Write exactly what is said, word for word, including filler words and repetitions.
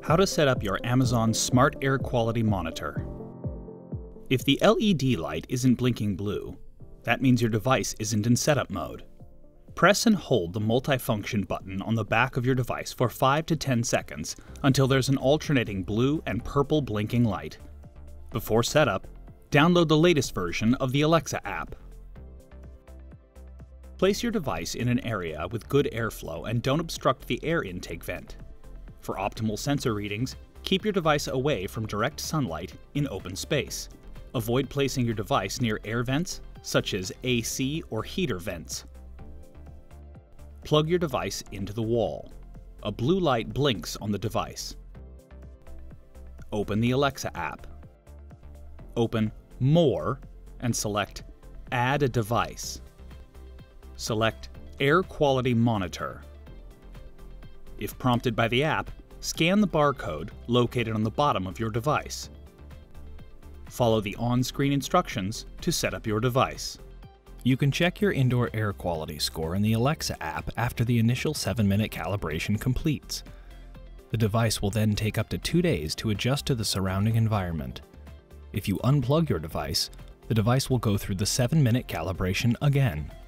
How to set up your Amazon Smart Air Quality Monitor. If the L E D light isn't blinking blue, that means your device isn't in setup mode. Press and hold the multifunction button on the back of your device for five to ten seconds until there's an alternating blue and purple blinking light. Before setup, download the latest version of the Alexa app. Place your device in an area with good airflow and don't obstruct the air intake vent. For optimal sensor readings, keep your device away from direct sunlight in open space. Avoid placing your device near air vents, such as A C or heater vents. Plug your device into the wall. A blue light blinks on the device. Open the Alexa app. Open More and select Add a Device. Select Air Quality Monitor. If prompted by the app, scan the barcode located on the bottom of your device. Follow the on-screen instructions to set up your device. You can check your indoor air quality score in the Alexa app after the initial seven minute calibration completes. The device will then take up to two days to adjust to the surrounding environment. If you unplug your device, the device will go through the seven minute calibration again.